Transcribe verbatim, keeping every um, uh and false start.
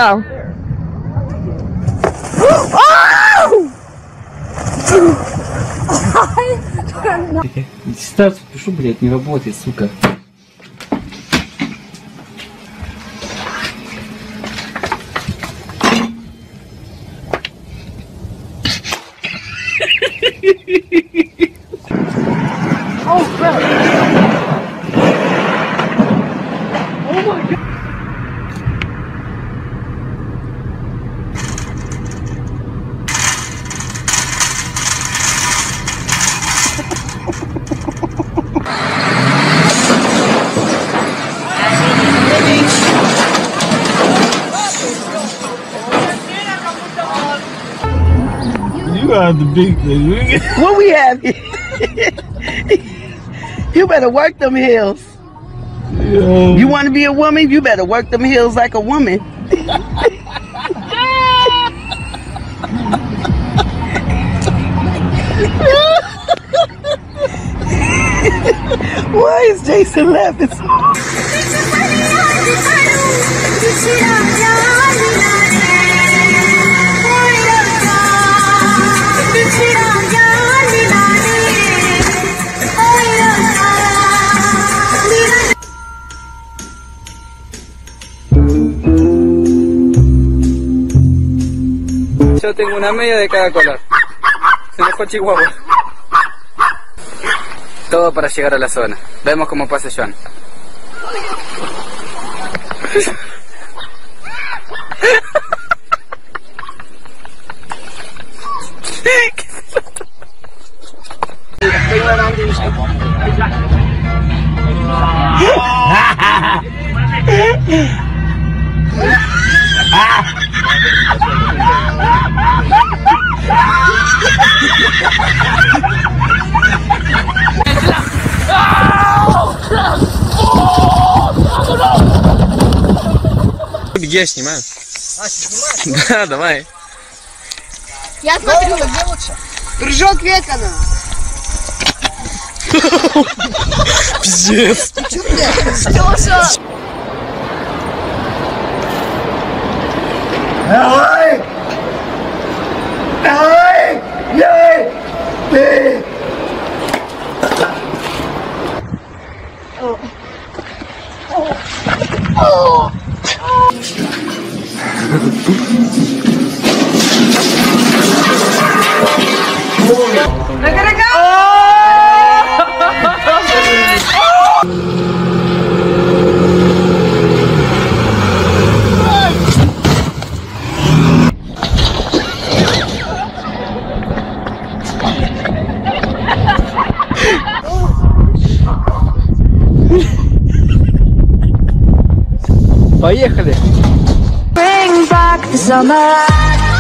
Oh. Старт, пишу, блядь, не работает, сука. Oh, crap. Oh my god. You are the big thing. What we have here? You better work them hills. Yo. You want to be a woman? You better work them hills like a woman. Why is Jason laughing so hard? Yo tengo una media de cada color. Se enojó Chihuahua. Todo para llegar a la zona. Vemos cómo pasa Joan. Я снимаю. А, снимаешь? Да, давай. Я смотрю. Где лучше? Прыжок века, на. Пиздец. Что, что? Давай! Давай! Давай! Ты! Поехали! Bring back the summer.